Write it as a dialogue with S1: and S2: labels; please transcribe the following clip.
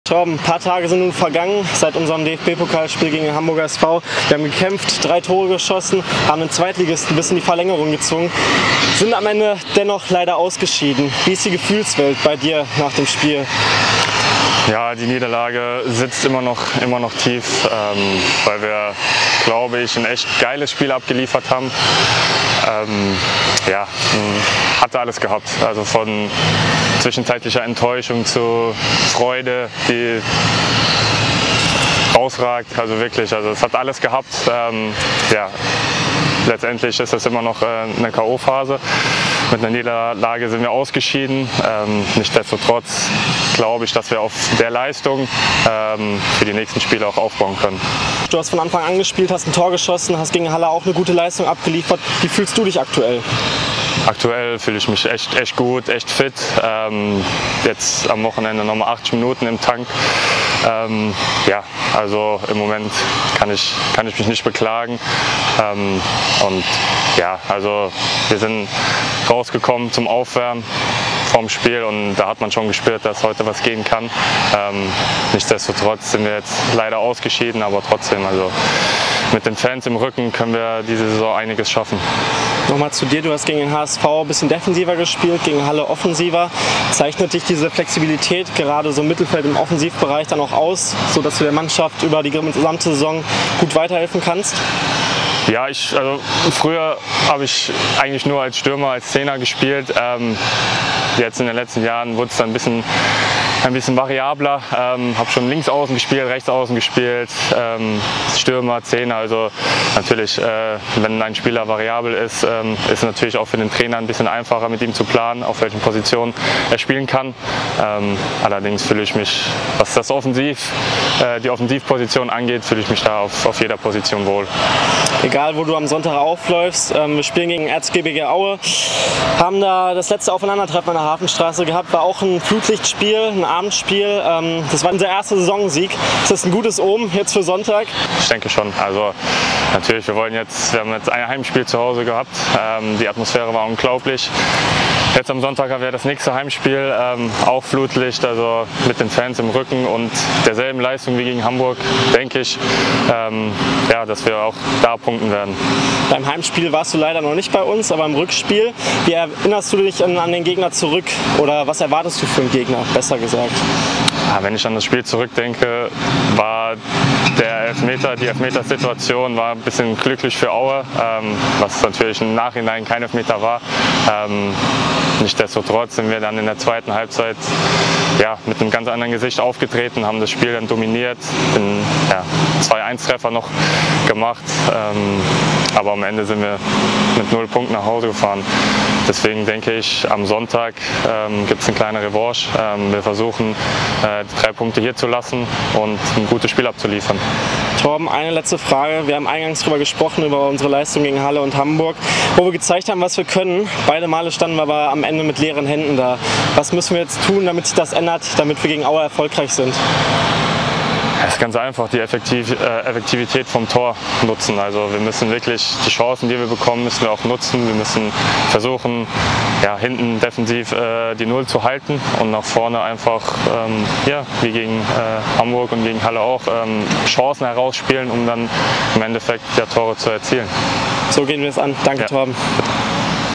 S1: Torben, ein paar Tage sind nun vergangen seit unserem DFB-Pokalspiel gegen den Hamburger SV. Wir haben gekämpft, 3 Tore geschossen, haben den Zweitligisten bis in die Verlängerung gezwungen, sind am Ende dennoch leider ausgeschieden. Wie ist die Gefühlswelt bei dir nach dem Spiel?
S2: Ja, die Niederlage sitzt immer noch tief, weil wir, glaube ich, ein echt geiles Spiel abgeliefert haben. Ja, hatte alles gehabt, also von zwischenzeitlicher Enttäuschung zu Freude, die rausragt, also wirklich, also es hat alles gehabt. Ja, letztendlich ist das immer noch eine K.O.-Phase. Mit einer Niederlage sind wir ausgeschieden. Nichtsdestotrotz glaube ich, dass wir auf der Leistung für die nächsten Spiele auch aufbauen können.
S1: Du hast von Anfang an gespielt, hast ein Tor geschossen, hast gegen Halle auch eine gute Leistung abgeliefert. Wie fühlst du dich aktuell?
S2: Aktuell fühle ich mich echt gut, echt fit. Jetzt am Wochenende nochmal 80 Minuten im Tank. Ja, also im Moment kann ich mich nicht beklagen. Und ja, also wir sind rausgekommen zum Aufwärmen vorm Spiel und da hat man schon gespürt, dass heute was gehen kann. Nichtsdestotrotz sind wir jetzt leider ausgeschieden, aber trotzdem, also mit den Fans im Rücken können wir diese Saison einiges schaffen.
S1: Nochmal zu dir, du hast gegen den HSV ein bisschen defensiver gespielt, gegen Halle offensiver. Zeichnet dich diese Flexibilität gerade so im Mittelfeld im Offensivbereich dann auch aus, sodass du der Mannschaft über die gesamte Saison gut weiterhelfen kannst?
S2: Ja, also früher habe ich eigentlich nur als Stürmer, als Zehner gespielt. Jetzt in den letzten Jahren wurde es dann ein bisschen variabler. Habe schon links außen gespielt, rechts außen gespielt, Stürmer, Zehner. Also natürlich, wenn ein Spieler variabel ist, ist es natürlich auch für den Trainer ein bisschen einfacher, mit ihm zu planen, auf welchen Positionen er spielen kann. Allerdings fühle ich mich, was das die Offensivposition angeht, fühle ich mich da auf jeder Position wohl.
S1: Egal, wo du am Sonntag aufläufst, wir spielen gegen Erzgebirge Aue, haben da das letzte Aufeinandertreffen an der Hafenstraße gehabt, war auch ein Flutlichtspiel, ein Abendspiel. Das war unser erster Saisonsieg. Ist das ein gutes Omen jetzt für Sonntag?
S2: Ich denke schon. Also natürlich, wir haben jetzt ein Heimspiel zu Hause gehabt. Die Atmosphäre war unglaublich. Jetzt am Sonntag haben wir das nächste Heimspiel, auch Flutlicht, also mit den Fans im Rücken und derselben Leistung wie gegen Hamburg, denke ich, ja, dass wir auch da punkten werden.
S1: Beim Heimspiel warst du leider noch nicht bei uns, aber im Rückspiel, wie erinnerst du dich an den Gegner zurück oder was erwartest du für einen Gegner, besser gesagt?
S2: Ja, wenn ich an das Spiel zurückdenke, war die Elfmetersituation war ein bisschen glücklich für Aue, was natürlich im Nachhinein kein Elfmeter war. Nichtsdestotrotz sind wir dann in der zweiten Halbzeit ja, mit einem ganz anderen Gesicht aufgetreten, haben das Spiel dann dominiert, den 2-1-Treffer noch gemacht, aber am Ende sind wir mit 0 Punkten nach Hause gefahren. Deswegen denke ich, am Sonntag gibt es eine kleine Revanche. Wir versuchen, die 3 Punkte hier zu lassen und ein gutes Spiel abzuliefern.
S1: Torben, eine letzte Frage. Wir haben eingangs darüber gesprochen, über unsere Leistung gegen Halle und Hamburg, wo wir gezeigt haben, was wir können. Beide Male standen wir aber am Ende mit leeren Händen da. Was müssen wir jetzt tun, damit sich das ändert, damit wir gegen Aue erfolgreich sind?
S2: Es ist ganz einfach, die Effektivität vom Tor nutzen. Also wir müssen wirklich die Chancen, die wir bekommen, müssen wir auch nutzen. Wir müssen versuchen, ja, hinten defensiv die Null zu halten und nach vorne einfach, ja, wie gegen Hamburg und gegen Halle auch, Chancen herausspielen, um dann im Endeffekt ja, Tore zu erzielen.
S1: So gehen wir es an. Danke, ja. Torben.